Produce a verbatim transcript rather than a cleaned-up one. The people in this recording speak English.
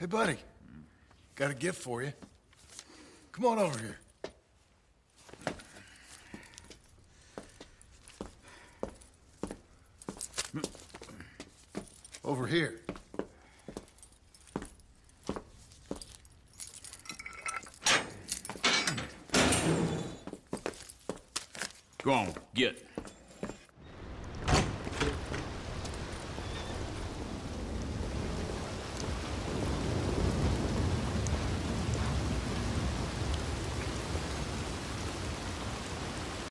Hey, buddy. Got a gift for you. Come on over here. Over here. Go on, get.